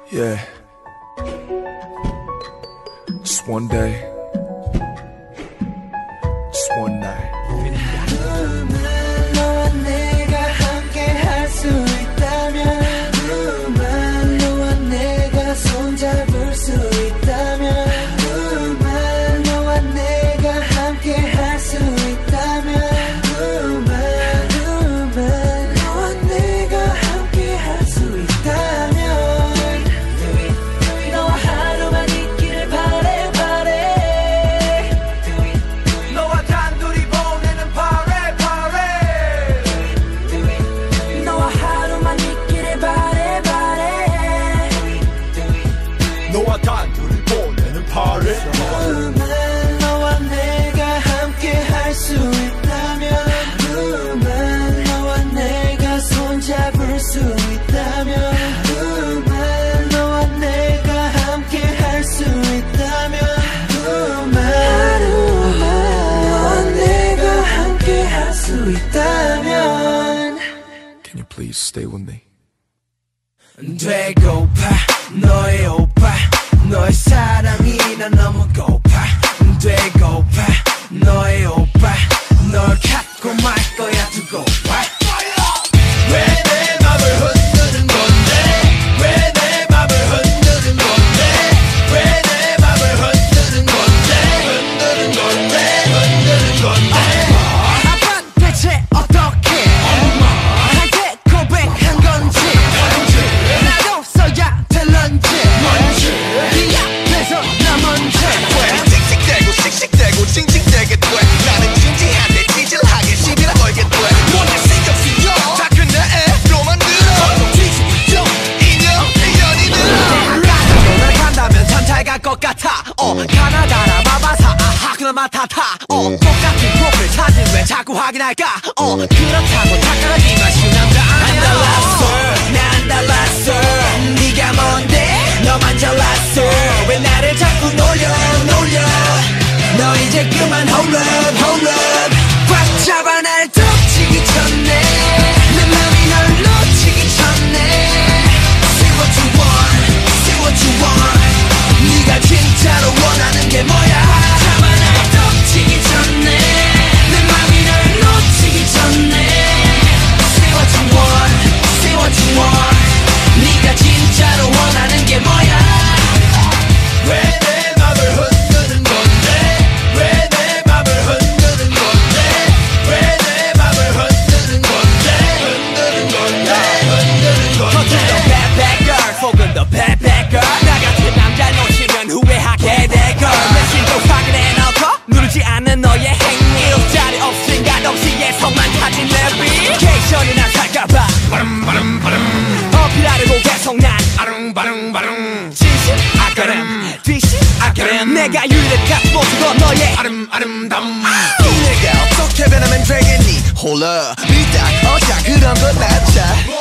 Yeah. Just one day. Just one night. 너와 내가 함께 할 수 있다면 너와 내가 손잡을 수 있다면 너와 내가 함께 할 수 있다면 너와 내가 함께 할 수 있다면 너와 하루만 있기를 바래 너와 단둘이 보내는 파래 너와 하루만 있기를 바래 너와 단둘이 보내는 파래. 너와 내가 함께 할 수 있다면 너와 내가 손잡을 수 있다면 너와 내가 함께 할 수 있다면 너와 내가 함께 할 수 있다면 Can you please stay with me? 되고파 너의 오빠 너의 사랑이 난 너무 고파 되고파 너의 오빠 널 갖고 말 거야 두고 봐 왜 내 맘을 흔드는 건데 왜 내 맘을 흔드는 건데 왜 내 맘을 흔드는 건데 흔드는 건데 아빠 대체 어떻게 나한테 고백한 건지 나도 써야 될런지 네 앞에서 나 먼저 씩씩대고 징징대게 돼 나는 진지한데 찌질하게 시비를 걸게 돼 뭔가 신경 쓰여 다 그네로 만들어 뒤집죠 인연이 들어 날 간다면 참 잘 갈 것 같아 가나다라 마바사 아하 그나마 타타 똑같은 프로필 사진 왜 자꾸 확인할까 그렇다고 착각하지만 쉬운 남자 아니야 난 달랐어 네가 뭔데 너만 잘났어 왜 나를 자꾸 놀려 너 이제 그만 hold up 꽉 잡아 날 덮치기 전에 내 맘이 널 놓치기 전에 Say what you want 네가 진짜로 원하는 게 뭐야 잡아 날 덮치기 전에 내 맘이 널 놓치기 전에 Say what you want 네가 진짜로 원하는 게 뭐야 왜 내 맘을 흔드는 건데 왜 내 맘을 흔드는 건데 왜 내 맘을 흔드는 건데 겉은 더 bad bad girl 속은 더 bad bad girl 나 같은 남자 놓치면 후회하게 될걸 내심도 확인해놓고 누르지 않는 너의 행위 자리 없인 가동시에서만 타진 내비게이션이나 살까봐 어필하려고 계속 난 진심 아까름 뒤심 아까름 내가 유일한 모습도 너의 아름다움 내가 어떻게 변하면 되겠니 홀라 믿다 어자 그런 건 낫자